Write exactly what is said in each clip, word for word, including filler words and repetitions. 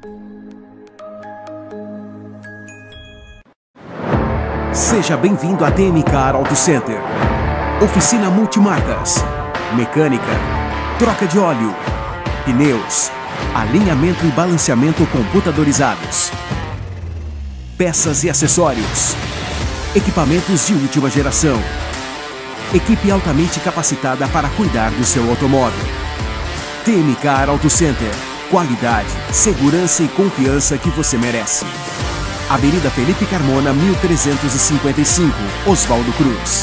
Seja bem-vindo à D M Car Auto Center. Oficina multimarcas, mecânica, troca de óleo, pneus, alinhamento e balanceamento computadorizados, peças e acessórios, equipamentos de última geração, equipe altamente capacitada para cuidar do seu automóvel. D M Car Auto Center, qualidade, segurança e confiança que você merece. Avenida Felipe Carmona, mil trezentos e cinquenta e cinco, Oswaldo Cruz.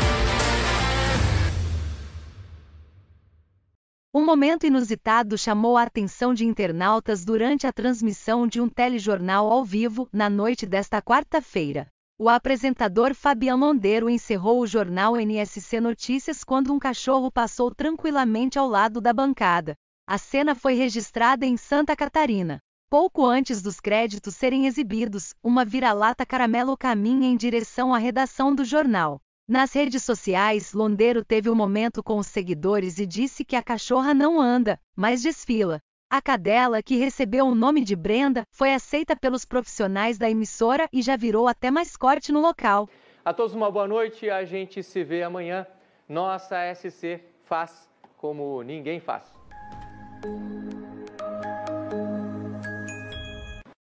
Um momento inusitado chamou a atenção de internautas durante a transmissão de um telejornal ao vivo na noite desta quarta-feira. O apresentador Fabian Mondeiro encerrou o jornal N S C Notícias quando um cachorro passou tranquilamente ao lado da bancada. A cena foi registrada em Santa Catarina. Pouco antes dos créditos serem exibidos, uma vira-lata caramelo caminha em direção à redação do jornal. Nas redes sociais, Londeiro teve um momento com os seguidores e disse que a cachorra não anda, mas desfila. A cadela, que recebeu o nome de Brenda, foi aceita pelos profissionais da emissora e já virou até mascote no local. A todos uma boa noite, a gente se vê amanhã. Nossa S C faz como ninguém faz.